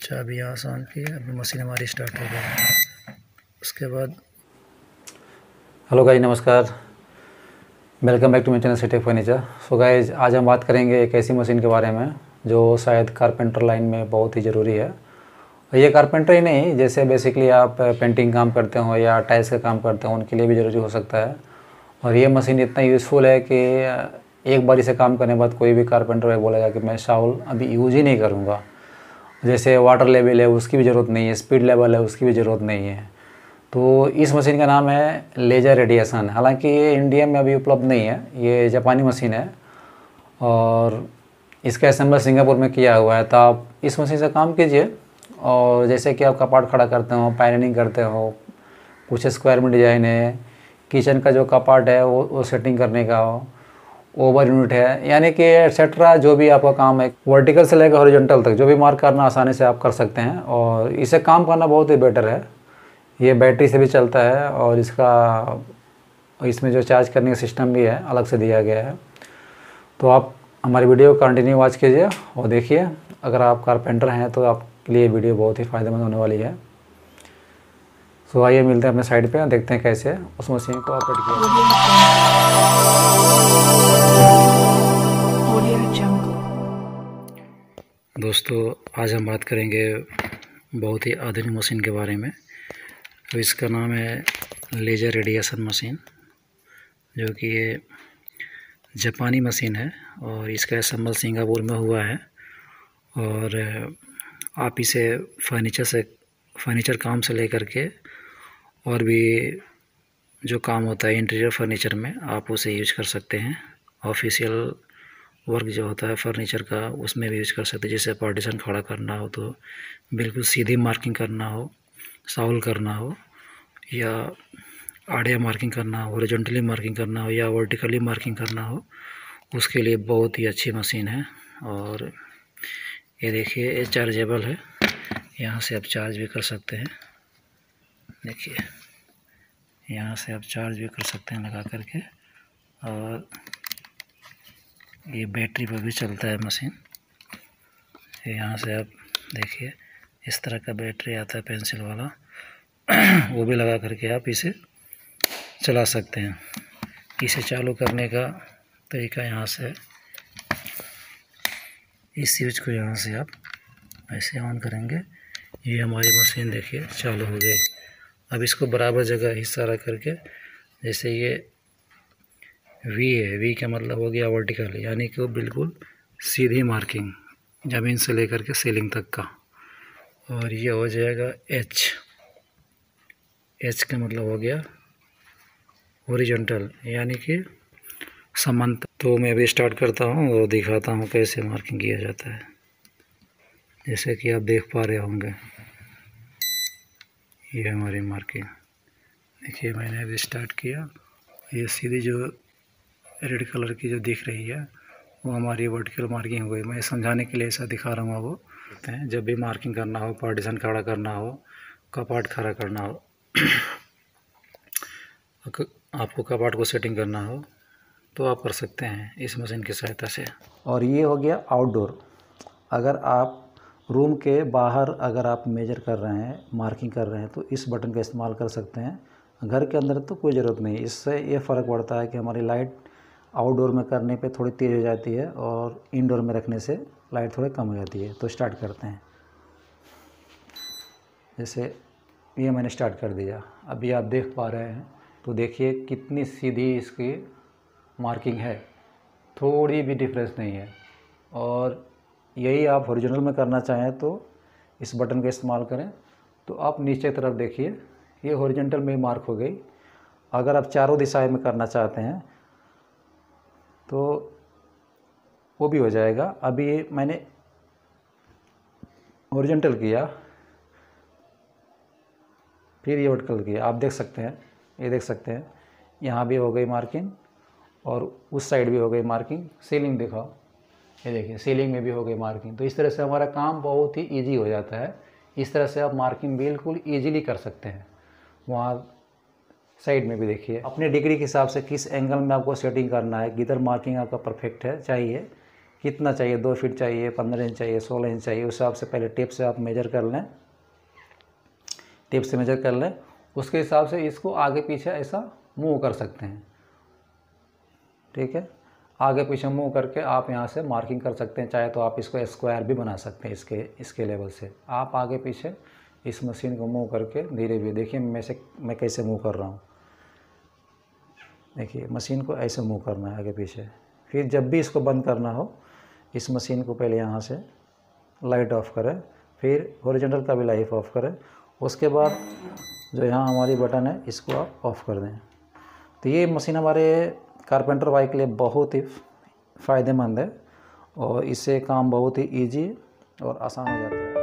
चाबी यहाँ से ऑन की, अभी मशीन हमारी स्टार्ट हो गई। उसके बाद हेलो गाइज, नमस्कार। Welcome back to my channel City Furniture. So guys, आज हम बात करेंगे एक ऐसी मशीन के बारे में जो शायद कारपेंटर लाइन में बहुत ही ज़रूरी है। और ये कारपेंटर ही नहीं, जैसे बेसिकली आप पेंटिंग काम करते हो या टाइल्स का काम करते हो, उनके लिए भी ज़रूरी हो सकता है। और ये मशीन इतना यूज़फुल है कि एक बार इसे काम करने के बाद कोई भी कारपेंटर बोलेगा कि मैं शाउल अभी यूज़ ही नहीं करूँगा। जैसे वाटर लेवल है उसकी भी ज़रूरत नहीं है, स्पीड लेवल है उसकी भी ज़रूरत नहीं है। तो इस मशीन का नाम है लेजर रेडिएशन। हालांकि ये इंडिया में अभी उपलब्ध नहीं है, ये जापानी मशीन है और इसका असेंबल सिंगापुर में किया हुआ है। तो आप इस मशीन से काम कीजिए और जैसे कि आप कपाट खड़ा करते हो, पैनलिंग करते हो, कुछ स्क्वायर में डिज़ाइन है, किचन का जो कपाट है वो सेटिंग करने का हो, ओवर यूनिट है, यानी कि एटसेट्रा जो भी आपका काम है, वर्टिकल से लेकर हॉरिजॉन्टल तक जो भी मार्क करना आसानी से आप कर सकते हैं। और इसे काम करना बहुत ही बेटर है। ये बैटरी से भी चलता है और इसमें जो चार्ज करने का सिस्टम भी है अलग से दिया गया है। तो आप हमारी वीडियो को कंटिन्यू वॉच कीजिए और देखिए। अगर आप कारपेंटर हैं तो आपके लिए वीडियो बहुत ही फ़ायदेमंद होने वाली है। सो आइए मिलते हैं अपने साइड पे, देखते हैं कैसे उस मशीन को ऑपरेट किया दोस्तों, आज हम बात करेंगे बहुत ही आधुनिक मशीन के बारे में। तो इसका नाम है लेजर रेडिएशन मशीन, जो कि ये जापानी मशीन है और इसका असेंबल सिंगापुर में हुआ है। और आप इसे फर्नीचर काम से लेकर के और भी जो काम होता है इंटीरियर फर्नीचर में, आप उसे यूज कर सकते हैं। ऑफिशियल वर्क जो होता है फर्नीचर का, उसमें भी यूज कर सकते हैं। जैसे पार्टीशन खड़ा करना हो तो बिल्कुल सीधी मार्किंग करना हो, साउल करना हो, या आड़िया मार्किंग करना हो, हॉरिजॉन्टली मार्किंग करना हो, या वर्टिकली मार्किंग करना हो, उसके लिए बहुत ही अच्छी मशीन है। और ये देखिए, ये चार्जेबल है, यहाँ से आप चार्ज भी कर सकते हैं। देखिए, यहाँ से आप चार्ज भी कर सकते हैं लगा करके। और ये बैटरी पर भी चलता है मशीन। यहाँ से आप देखिए, इस तरह का बैटरी आता है पेंसिल वाला, वो भी लगा करके आप इसे चला सकते हैं। इसे चालू करने का तरीका यहाँ से, इस स्विच को यहाँ से आप ऐसे ऑन करेंगे, ये हमारी मशीन देखिए चालू हो गई। अब इसको बराबर जगह हिस्सा रख करके, जैसे ये वी है, वी का मतलब हो गया वर्टिकल, यानी कि वो बिल्कुल सीधी मार्किंग ज़मीन से लेकर के सीलिंग तक का। और ये हो जाएगा एच, एच का मतलब हो गया हॉरिजॉन्टल, यानी कि समांतर। तो मैं अभी स्टार्ट करता हूँ और दिखाता हूँ कैसे मार्किंग किया जाता है। जैसे कि आप देख पा रहे होंगे, ये हमारी मार्किंग देखिए। मैंने अभी स्टार्ट किया, ये सीधी जो रेड कलर की जो दिख रही है वो हमारी वर्टिकल मार्किंग हो गई। मैं समझाने के लिए ऐसा दिखा रहा हूँ। वो कहते हैं जब भी मार्किंग करना हो, पार्टीशन खड़ा करना हो, कपाट खड़ा करना हो, आपको कपाट को सेटिंग करना हो, तो आप कर सकते हैं इस मशीन की सहायता से। और ये हो गया आउटडोर। अगर आप रूम के बाहर अगर आप मेजर कर रहे हैं, मार्किंग कर रहे हैं, तो इस बटन का इस्तेमाल कर सकते हैं। घर के अंदर तो कोई ज़रूरत नहीं। इससे ये फ़र्क पड़ता है कि हमारी लाइट आउटडोर में करने पे थोड़ी तेज़ हो जाती है और इंडोर में रखने से लाइट थोड़ी कम हो जाती है। तो स्टार्ट करते हैं। जैसे ये मैंने स्टार्ट कर दिया, अभी आप देख पा रहे हैं। तो देखिए कितनी सीधी इसकी मार्किंग है, थोड़ी भी डिफरेंस नहीं है। और यही आप हॉरिजॉन्टल में करना चाहें तो इस बटन का इस्तेमाल करें। तो आप नीचे की तरफ देखिए, ये हॉरिजॉन्टल में मार्क हो गई। अगर आप चारों दिशाएं में करना चाहते हैं तो वो भी हो जाएगा। अभी ये मैंने हॉरिजॉन्टल किया, फिर ये वर्टिकल किया। आप देख सकते हैं, ये देख सकते हैं, यहाँ भी हो गई मार्किंग और उस साइड भी हो गई मार्किंग। सीलिंग दिखाओ, ये देखिए सीलिंग में भी हो गई मार्किंग। तो इस तरह से हमारा काम बहुत ही इजी हो जाता है। इस तरह से आप मार्किंग बिल्कुल इजीली कर सकते हैं। वहाँ साइड में भी देखिए, अपने डिग्री के हिसाब से किस एंगल में आपको सेटिंग करना है, किधर मार्किंग आपका परफेक्ट है चाहिए, कितना चाहिए, 2 फीट चाहिए, 15 इंच चाहिए, 16 इंच चाहिए, उस हिसाब से पहले टेप से आप मेजर कर लें, टेप से मेजर कर लें। उसके हिसाब से इसको आगे पीछे ऐसा मूव कर सकते हैं, ठीक है। आगे पीछे मूव करके आप यहाँ से मार्किंग कर सकते हैं, चाहे तो आप इसको स्क्वायर भी बना सकते हैं इसके लेवल से। आप आगे पीछे इस मशीन को मूव करके धीरे धीरे, देखिए मैं कैसे मूव कर रहा हूँ, देखिए मशीन को ऐसे मूव करना है आगे पीछे। फिर जब भी इसको बंद करना हो, इस मशीन को पहले यहाँ से लाइट ऑफ करें, फिर हॉरिजॉन्टल का भी लाइट ऑफ करें, उसके बाद जो यहाँ हमारी बटन है इसको आप ऑफ़ कर दें। तो ये मशीन हमारे कारपेंटर भाई के लिए बहुत ही फ़ायदेमंद है और इससे काम बहुत ही ईजी और आसान हो जाता है।